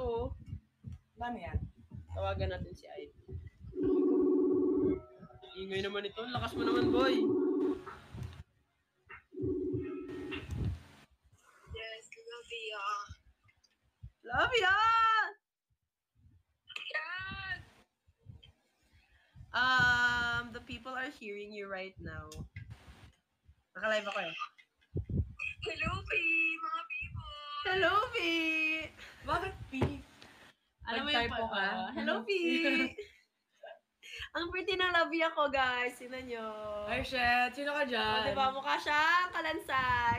Oo. Paano yan? Tawagan natin si Ivy. Ingay naman ito. Lakas mo naman, boy. Yes, love you. Love ya! Yan! The people are hearing you right now. Naka-live ako eh. Hello, P! Mga people! Hello, P! Bakit P? Alam mo yung Nag-typo ka? Hello, P! Ang pretty ng love ya ko, guys. Sino nyo? Ay, shit. Sino ka O, dyan? diba? Mukha siyang kalansay.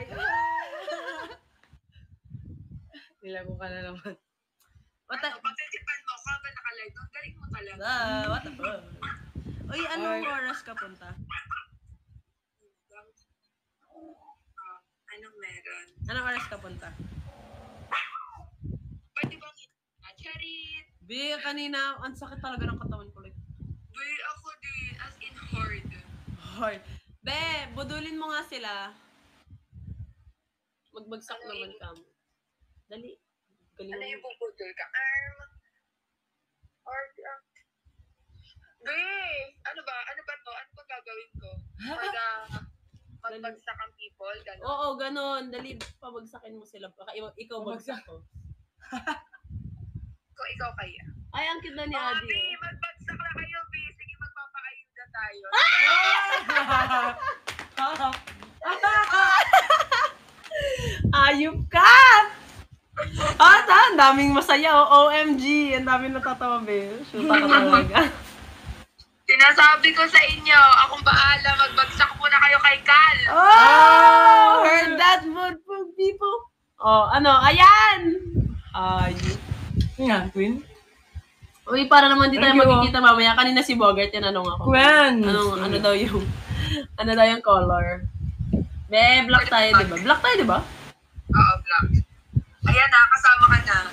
Nilago ka na naman. What Ano, pagtitipan mo ka ba nakalive? Ang galing mo talaga. What the fuck? Uy, anong oras ka punta? Anong meron? Anong oras ka punta? Pwede bang charit? Bi, kanina, ang sakit talaga ng katawan ko. Like, Be, ako din. As in hard. hard. Be, budulin mo nga sila. Magbagsak Ano naman yun? ka. Dali. Galing Ano mo. yung puputol ka? Arm. Hard. Be, ano ba? Ano ba to? Ano ba gagawin ko? For the magbagsak ang people? Gano'n. Oo, ganon. Dali, pabagsakin mo sila. Baka ikaw bagsak ko. Kung ikaw kaya. Ay, ang cute na ni Oh, Adi. Be, magbagsak na kayo, Be. Sige, magpapaayuda tayo. Ayup ka! Ang daming masaya. OMG. Ang daming natatawa, Be. Shoot ako talaga. Sinasabi ko sa inyo, akong bahala, magbagsak muna kayo kay Cal. Oh! Heard that word from people. Oh, ano? Ayan! Ayup. Yan, Queen. Uy, para naman di tayo Thank you. magkikita mamaya. Kanina si Bogart, tinanong ako. Queen! Ano daw yung color? Be, black tayo, di ba? Black tayo, di ba? Oo, black. Ayan na, kasama ka na.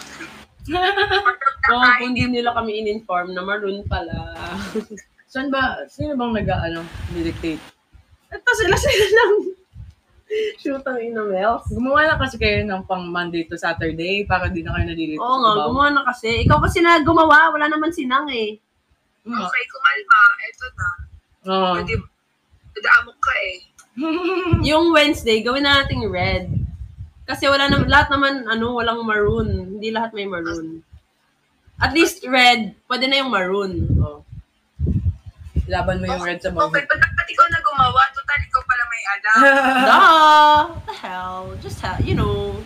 Oo, kung di nila kami in-inform na maroon pala. Saan ba? Sino bang nag-dictate? Ito sila lang. Shoot ang ina-mails. Gumawa na kasi kayo ng pang Monday to Saturday para di na kayo nalilito. Oo nga, gumawa na kasi. Ikaw kasi na gumawa, wala naman sinang eh. Okay, kumalma. Eto na. Oo. Pwede, amok ka eh. Yung Wednesday, gawin na nating red. Kasi wala naman, lahat naman, walang maroon. Hindi lahat may maroon. At least red, pwede na yung maroon. Oh. Laban mo yung red sa Okay, bawat. ba't ikaw na gumawa? Total, ikaw pala may alam. Duh! What the hell? Just, you know.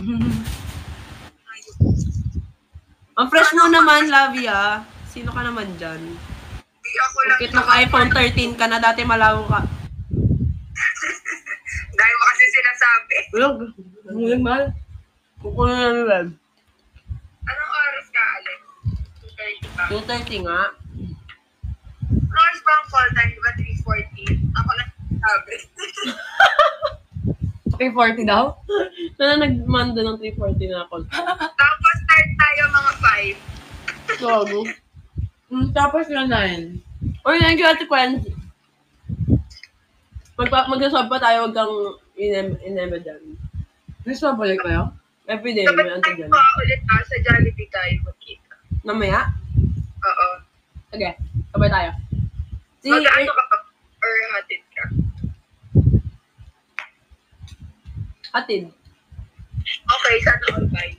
Ang fresh mo naman, Lavia. Sino ka naman dyan? Di ako lang. Bakit naka-iPhone 13 ka na, dati malaw ka. Dahil mo kasi sinasabi. Muling mahal. Kukunin na nila. Anong oras ka, Alex? 2:30 pa. 2:30 nga. Anong oras ba ang call time? Diba 3:40? Ako lang sabi. Okay, 40 daw? Sana nag-mando ng 3:40 na ako. Tapos start tayo mga 5. Gago. Tapos yung 9. Or thank you, Ate Quen. Mag-resolve pa tayo, huwag kang inema dyan. Gusto mo balik kayo? Everyday, may Dapat ante tayo dyan. pa ulit sa Jollibee tayo magkita. Namaya? Oo. Sige, sabay tayo. Mag-ano ka pa? Or hatid ka? Atid. Okay, sana all bye.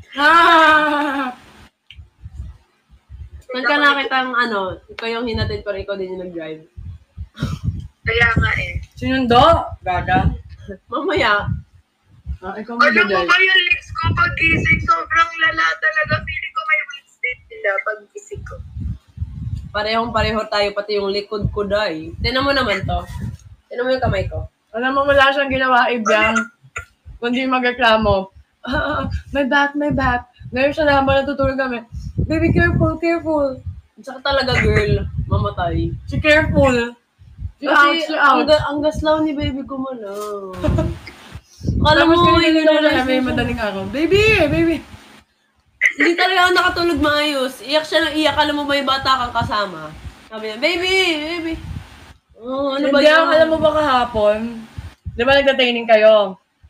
Saan ka nakitang ikaw yung hinatid pero ikaw din yung nag-drive. Kaya nga eh. Sinundo? Gaga. Mamaya, Ikaw Alam mo mag-drive. ba yung lips ko pag gising? Sobrang lala talaga. Feeling ko may Wednesday sila pag gising ko. parehong-pareho tayo, pati yung likod ko, day. Tinan mo naman to. Tinan mo yung kamay ko. Alam mo, wala siyang ginawa, Ibyang. Kundi magreklamo. My back, my back. Ngayon siya naman natutulog kami. Baby, careful, careful. Tsaka talaga, girl, mamatay. Si careful. Si out, Kasi si out. ang gaslaw ni baby ko mo lang. Alam Tapos mo, kanina naman realize kami niya. madaling araw. Baby, baby. Hindi talaga ako nakatulog maayos. Iyak siya ng iyak. Alam mo ba yung bata kang kasama? Sabi niya, baby, baby. Oh, ano ba Hindi yun? alam mo ba kahapon? Di ba nagda-training kayo?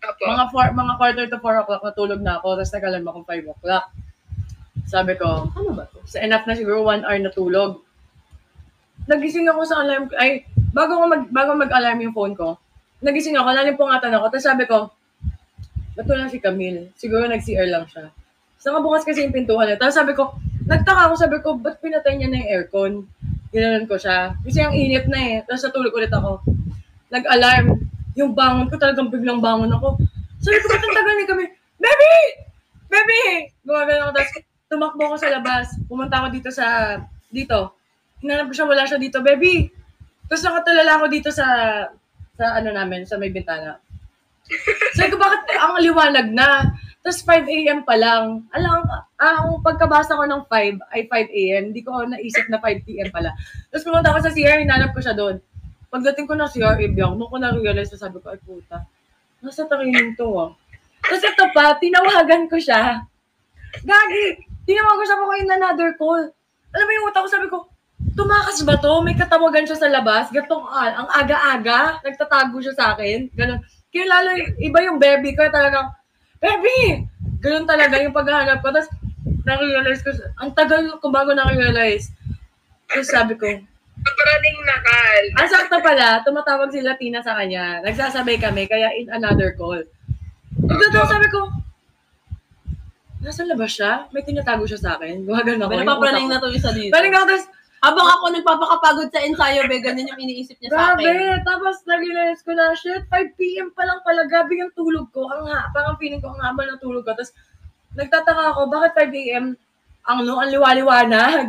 Apo. Mga quarter to 4 o'clock natulog na ako, tapos nag-alarm akong 5 o'clock. Sabi ko, Ano ba to? sa enough na siguro 1 hour natulog. Nagising ako sa alarm, bago mag-alarm yung phone ko, nagising ako, nalimpungatan ako, tapos sabi ko, ba't lang si Camille? Siguro nag-CR lang siya. So, nakabukas kasi yung pintuan niya. Tapos sabi ko, nagtaka ako, sabi ko, ba't pinatay niya na yung aircon? Ginanon ko siya. Kasi ang init na eh. Tapos natulog ulit ako. Nag-alarm. Yung bangon ko, talagang biglang bangon ako. Sabi ko, ba't ang tagal niya kami? Baby! Baby! Gumagano ako. Tapos tumakbo ako sa labas. Pumunta ako dito. Hinanap ko siya, wala siya dito. Baby! Tapos nakatulala ako dito sa ano namin, sa may bintana. Sabi ko, bakit ang liwanag na? Tapos 5 a.m. pa lang. Ang pagkabasa ko ng 5 ay 5 a.m. Hindi ko naisip na 5 p.m. pala. Tapos pumunta ako sa CR, hinanap ko siya doon. Pagdating ko ng CR, ibiyang, nung ko na-realize, sabi ko, ay puta, nasa training to Tapos ito pa, tinawagan ko siya. Gagi! Tinawagan ko siya ko in another call. Alam mo yung utak ko, sabi ko, tumakas ba to? May katawagan siya sa labas. Gatong ang aga-aga, nagtatago siya sa akin. Ganon. Kaya lalo, iba yung baby ko, talagang, baby! Ganon talaga yung paghahanap ko. Tapos, na-realize ko, ang tagal ko bago na-realize. Tapos sabi ko, Maraming nakal. ang sakto pala, tumatawag si Latina sa kanya. Nagsasabay kami, kaya in another call. Nagtatawa, sabi ko, nasa labas siya? May tinatago siya sa akin. Gumagal ako. May napapraning na to isa dito. Paling ako, tapos, Habang ako nagpapakapagod sa ensayo, ganyan yung iniisip niya sa akin. grabe! Tapos, nag-realize ko na, shit, 5 p.m. pa lang pala, gabi yung tulog ko. Parang feeling ko, ang haba ng tulog ko. Tapos, nagtataka ako, bakit 5 a.m. ang liwa-liwanag?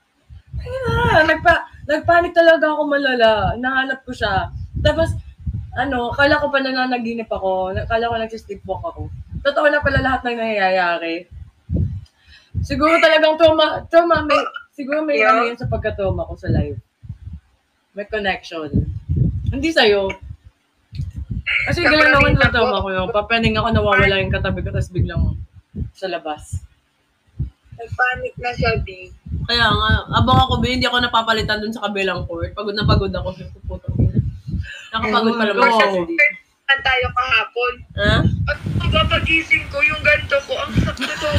Ayun na, nagpanik talaga ako malala. Nahanap ko siya. Tapos, kala ko pa nananaginip ako. Kala ko nagsistipwalk ako. Totoo na pala lahat ng nangyayari. Siguro talagang trauma, siguro may yun sa pagka-trauma ko sa live. May connection. Hindi sa'yo. Kasi gano'n naman sa trauma ko yun. Papaning ako, nawawala yung katabi ko, tapos biglang sa labas. Nagpanic na siya, B. Kaya nga, abang ako, hindi ako napapalitan dun sa kabilang court. Pagod na pagod ako. Putang ina. Nakapagod pala Oh, siya. go. Saan tayo kahapon? Ha? At pagpapagising ko, yung ganito ko, ang sakto to.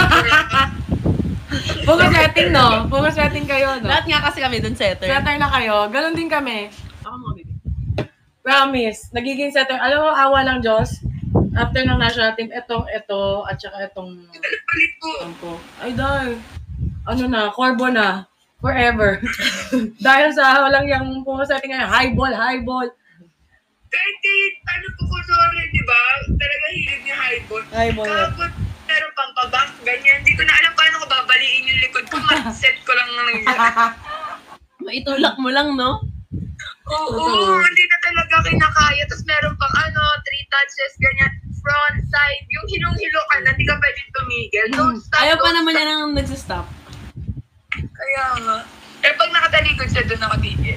Focus setting, no? Focus setting kayo, no? Lahat nga kasi kami dun setter. Setter na kayo. Ganon din kami. Ako mga baby. Promise. Nagiging setter. Alam mo, awa ng Diyos. After ng national team, ito, at saka itong... Palit ko. Ko. Ay, dahil. Ano na, Corbo na. Forever. Dahil sa walang yung focus setting ngayon, high ball. Kahit ano po ko, sorry, di ba? Talaga hilig niya highball. Highball. Kahapon, meron pang paback, ganyan. Hindi ko na alam paano ko babaliin yung likod ko. Mat-set ko lang na nangyari. Maitulak mo lang, no? Oo, hindi na talaga kinakaya. Tapos meron pang 3 touches, ganyan. Front, side. Yung hilong-hilo ka na, hindi ka pwede tumigil. Don't stop. Ayaw pa don't naman stop. niya nang nagsistop. Kaya nga. Eh, pag nakatalikod siya, doon ako tigil.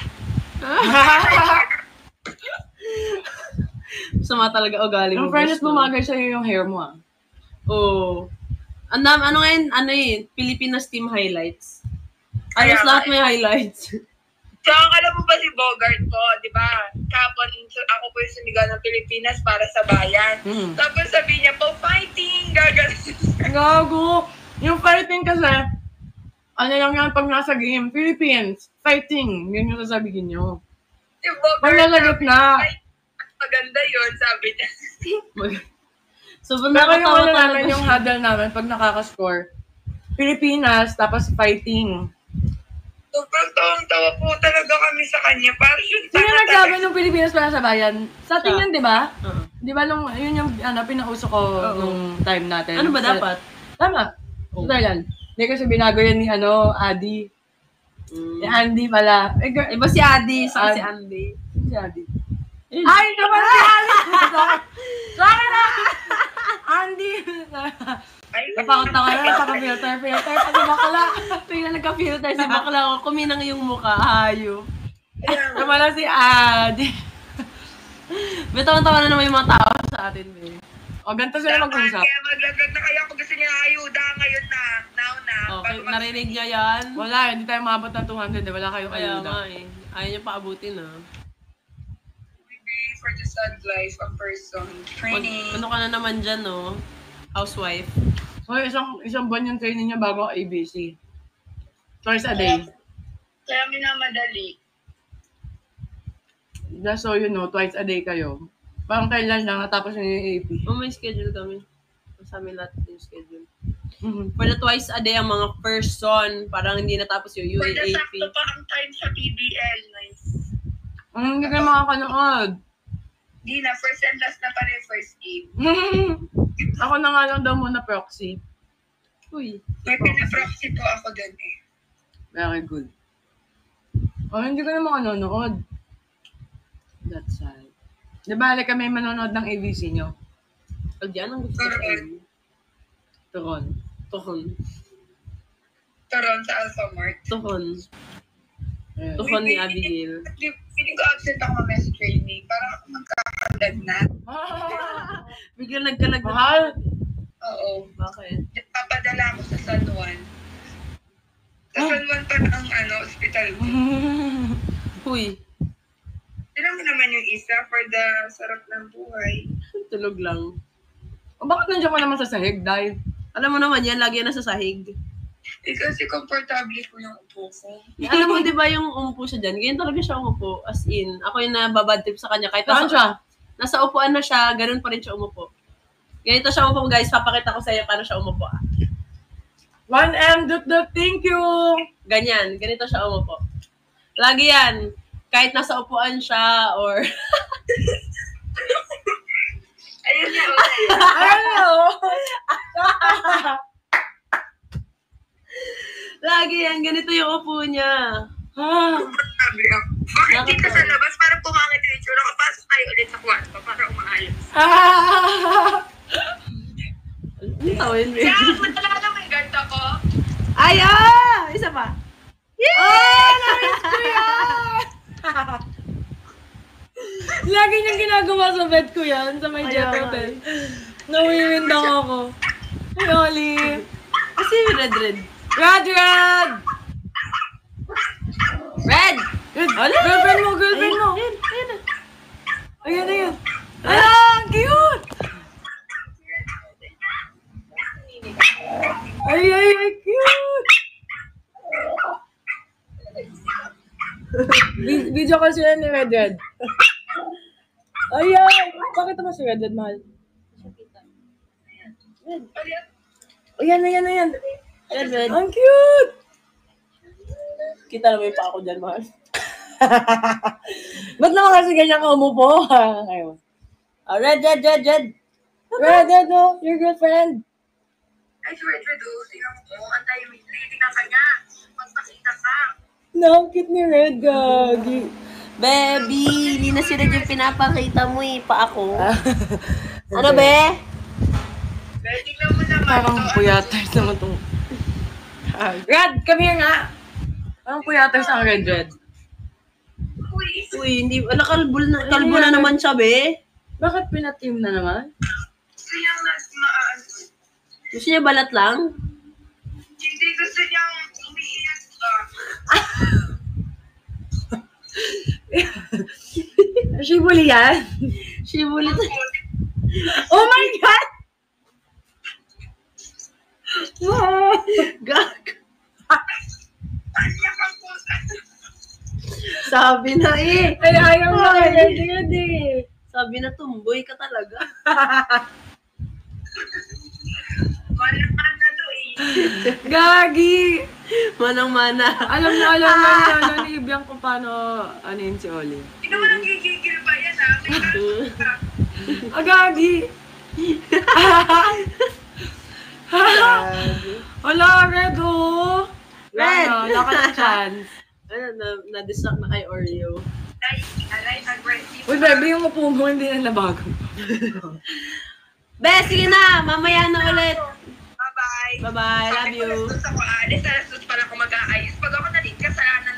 Sama talaga ugali mo. Yung fairness gusto. bumagay sa'yo yung hair mo, ah. Oo. Ano ngayon, Pilipinas team highlights. Alos Kaya lahat nga. may highlights. So, alam mo ba si Bogart po, di ba? Kapon, ako po yung sumigaw ng Pilipinas para sa bayan. Tapos sabi niya po, fighting! Gagaling. Gago! Yung fighting kasi, ano lang yan pag nasa game, Philippines, fighting. Yun yung sasabihin nyo. Si Bogart, Pag nalagot sabi na. niya, "Ay, maganda yun, sabi niya. So, Pero yung nakakatawa ano talaga namin, yung siya. huddle namin, pag nakaka-score, Pilipinas, tapos fighting. Sobrang tawang-tawa po talaga kami sa kanya. Parang yun Sino sana nagsabi nung Pilipinas para sa bayan? Sa atin Siya. yun, di ba? Oo. Di ba nung, yun yung pinauso ko Oo. nung time natin. Ano ba dapat? Tama. Oo. Sa Thailand. Hindi kasi binago yan ni Adi. Ni Andy pala. Iba si Adi, sa Ad- si Andy. Si Adi. Ay, naman si Adi! Sorry na! Andy! Ay, Napakanta ka na, napaka-filter, pati bakla. Tingnan nagka-filter si bakla ko. Kuminang yung mukha, hayop. Naman lang si Adi. Bitaw-tawa na naman yung mga tao sa atin, eh. O, ganito sila mag-usap. Kaya maglaglag na kayo kung gusto niya ng ayuda ngayon na. Now na. Okay, Bago narinig niya yan. Wala, hindi tayo maabot ng 200, wala kayong Kaya ayuda. nga, eh. Ayaw niya paabutin, ah. for the sad life a person. Training. Ano ka na naman dyan, no? Housewife. So, isang buwan yung training niya bago ang ABC. Twice a day. Kaya minamadali. Just so you know, twice a day kayo. Parang kailan lang natapos niyo yung AP. Oh, may schedule kami. Sa amin lahat yung schedule. Mhm. For the twice a day, ang mga person, parang hindi natapos yung Pwede UAAP. sakto pa ang time sa PBL. Nice. Hindi kayo makakanood. Di na, first and last na pa rin first game. Ako na nga lang daw muna proxy. Uy. May pinaproxy po ako dun eh. Very good. Oh, hindi ko na makanonood. That's sad. Di ba, like kami manonood ng ABC nyo? Pag yan ang gusto ko. Turon. Tuhon. Turon sa Alphamart. Tuhon. Ayan. Tuhon ni Abigail. Feeling ko absent ako mamaya sa training. Parang ako magkakalag na. Biglang nagkalag. Mahal. Oo. Bakit? Papadala ako sa San Juan. Sa San Juan pa ang hospital ko. Huy. Tinan mo naman yung isa for the sarap ng buhay. Tulog lang. O bakit nandiyan ka naman sa sahig, Day? Alam mo naman yan, lagi yan nasa sahig. Eh kasi komportable ko yung upo ko. Alam mo, di ba yung umupo siya dyan? Ganyan talaga siya umupo. As in, ako yung nababad trip sa kanya. Kahit Saan siya? nasa upuan na siya, ganun pa rin siya umupo. Ganito siya umupo, guys. Papakita ko sa iyo paano siya umupo. 1M, thank you! Ganyan, ganito siya umupo. Lagi yan. Kahit nasa upuan siya or... Ayun na, okay. Ano? Lagi yan, ganito yung upo niya. Komportable ako. Bakit dito sa labas? Parang pumangit yung itsura. Kapasok tayo ulit sa kwarto para umaayos. Ano tawin mo? Kaya matalala may ganda ko. Ay, isa pa. Yay! Na-miss ko yan! Lagi niyang ginagawa sa bed ko yan, sa may jet Ayaw, hotel. Nawiwindang ako. Ay, Oli. Kasi red. Red! Red! Girlfriend mo! Ayan. Ang cute! Ay, cute! Video call sila ni Red. Ay, bakit naman si Red, mahal? Ayan. Red. Ang cute! Kita naman yung pa ako dyan, mahal. Ba't naman kasi ganyan ka umupo? Ayun. Red. Red, your girlfriend. Ay, Red, tingnan mo. Ang tayo may tingnan ka niya. Magpakita ka. No, cute ni Red, gagi. Baby, hindi na si Red yung pinapakita mo eh, pa ako. Ano, be? Red, tingnan mo naman. Parang puyaters naman itong... Red, come here nga. Parang puyaters ang Red. Uy, hindi, kalbo na naman siya, be. Bakit pinatim na naman? Kaya mas Gusto niya balat lang? hindi gusto niyang umiiyak ka. Shibuli yan? Shibulit. Oh my God! Gag. Iyak ang pusa. Sabi na eh. Ay, ayaw mo. Red. Sabi na tumboy ka talaga. Malaman na to eh. Gagi! Manang-mana. Alam na ni Ibiang kung paano anin si Oli. Hindi mo nang gigigil ba yan ha? Gagi! Wala, Red, oh! Red! Wala ka ng chance. Na-distract na kay Oreo. Alay, aggressive. Uy, baby, yung upo mo hindi na nabago. Be, sige na. Mamaya na ulit. Bye-bye. Bye-bye. Love you. Sabi ko, alas ako aalis. Alas pala ako mag-aayos. Pag ako nalit, kasalanan.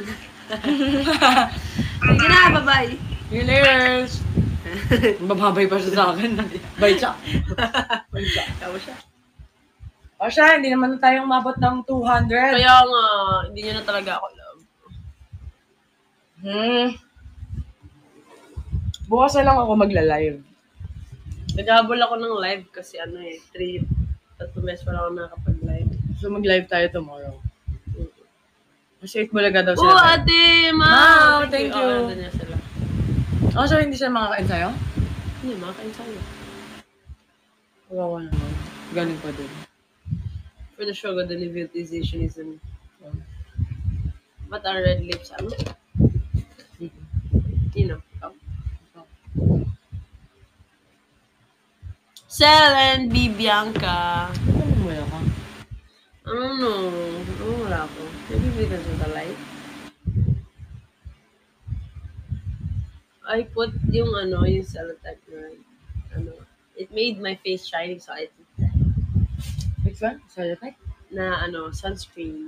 Sige na, bye-bye. Years! Bababay pa siya sa akin. Bye, Chuck. Tawa siya. O siya, hindi naman tayo umabot ng 200. Kaya nga, hindi niya na talaga ako love. Bukas na lang ako magla-live. Naghabol ako ng live kasi 3 mes wala ako nakakapag-live. So, mag-live tayo tomorrow. Kasi 8 bulaga daw sila. Oh, tayo. ate, Ma'am, thank you. Oh, nandun niya sila. Oh, so hindi siya makakain sa'yo? Hindi, makakain sa'yo. Kawawa naman. Galing pa din. For the sugar, the levitism. But our red lips, you know. Sel and B. Bianca. Ano mo ka? I don't know. Wala ako. Maybe because of the light. I put yung cellotape na, it made my face shining, so I did that. Which one? Cellotape? Na, sunscreen.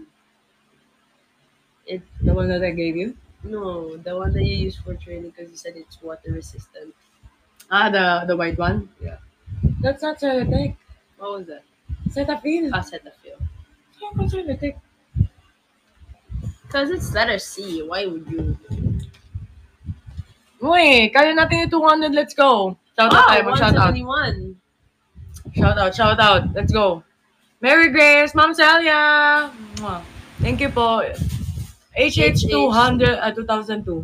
The one that I gave you? No, the one that you use for training because you said it's water resistant. Ah, the white one? Yeah. That's not Cellotape. What was that? Cetaphil. Cetaphil. How about Cellotape? Because it's letter C. Why would you? Uy, kaya natin yung 200. Let's go. Shout out tayo. Mag-shout out. 171. Shout out. Let's go. Mary Grace, Ma'am Celia. Mwah. Thank you po. HH200, 2002.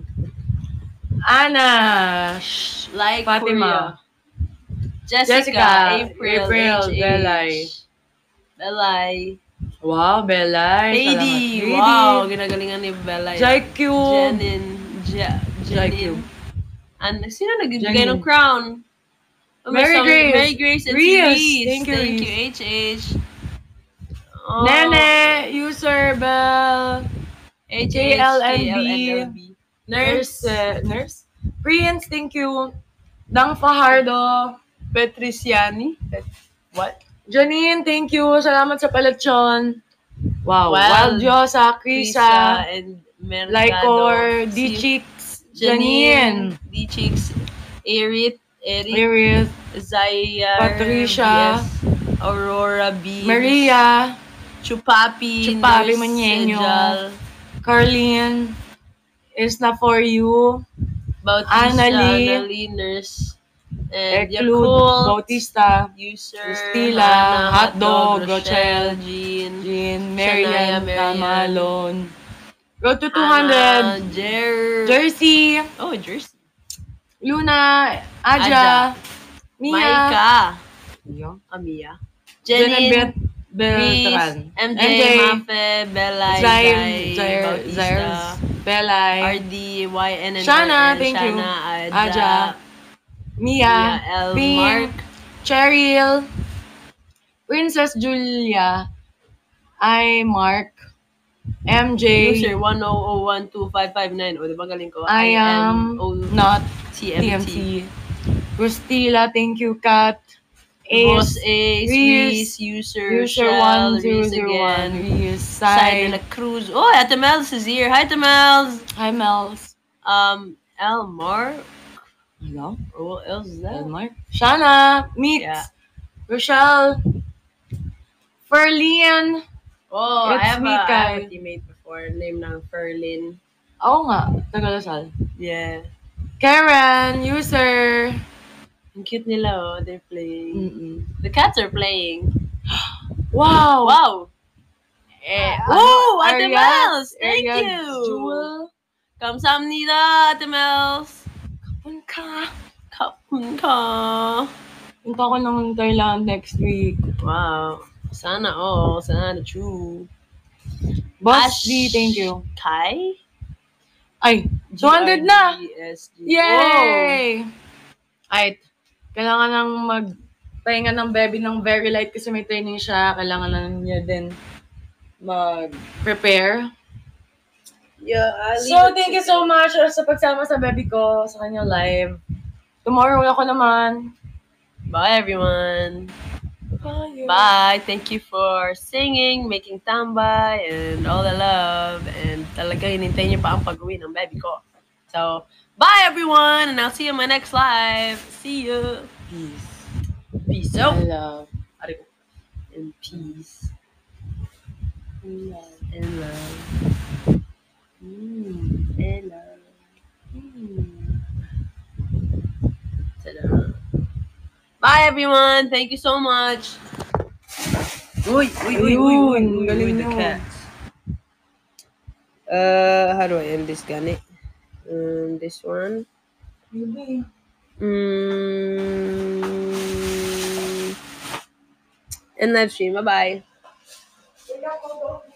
Anna. Like Fatima. Korea. Jessica. April. Belay. Wow, Belay. Heidi. Salamat. Wow, ginagalingan ni Belay. Jaicube. Jenin. And sino nagbigay ng crown? Mary Grace and Reese. Reese. Thank you, HH. Oh. Nene, user Bell. KLNB. Nurse. Prince, thank you. Dang Fajardo. Petriciani. What? Janine, thank you. Salamat sa paletsyon. Wow. Wild Diosa, Krisa, and Mercado. Lycor, D-Chicks, Janine, D-Chicks, Erit, Zayar, Patricia, yes, Aurora B, Maria, Chupapi Manyeño, Carlene, Is Na For You, Annalie, Nurse, and Yakult, Bautista, User, Stila, Hotdog, Rochelle, Rochelle, Jean, Marian, Tamalon, Road to 200, Anna, Jersey, oh, Jersey, Luna, Aja, Mia, Maika, Mia, Jenny, Beltran, MJ, Mafe, Belay, Zaires, Belay, RD, YN, and Shana, thank you, Aja, Mia, L, Ping, Mark, Cheryl, Princess Julia, Mark, MJ, user 100125559. O, diba galing ko? I am not TMT. Rustila, thank you, Kat. Boss Ace, Reese, user Shell, Reese again, Reese, Side de la Cruz. Oh, Ate Mels is here. Hi, Ate Mels. Hi, Mels. Elmar. Hello? Oh, what else is that? Elmar. Shana, Meet, Yeah. Rochelle, Ferlian. Oh, I It's have me, a Kai. teammate before, name ng Ferlin. Oo nga, Tagalasal. Yeah. Karen, user. Ang cute nila, oh. They're playing. Mm-mm. The cats are playing. Wow! Wow! Oh, Ate Ariad, Mels! Thank Ariad, you! Jewel. Kamsahamnida, Ate Mels! Kapun ka! Punta ko ng Thailand next week. Wow. Sana all. Sana true. Boss D, thank you. Kai? Ay, 200 na! GRDSG. Yay! Ay, kailangan nang magpahinga ng baby ng very light kasi may training siya. Kailangan na niya din mag-prepare. Yeah, So, thank you so much sa pagsama sa baby ko sa kanyang live. Tomorrow ako naman. Bye, everyone. Bye. Bye. Thank you for singing, making tambay, and all the love. And talagang hinintay niyo pa ang pag-uwi ng baby ko. So, bye, everyone. And I'll see you in my next live. See you. Peace. Peace out. I love. And peace. And love. And love. Bye, everyone. Thank you so much. Uy, Ayun, galing the nyo. cats. How do I end this, Gani? This one. End live stream. Bye-bye.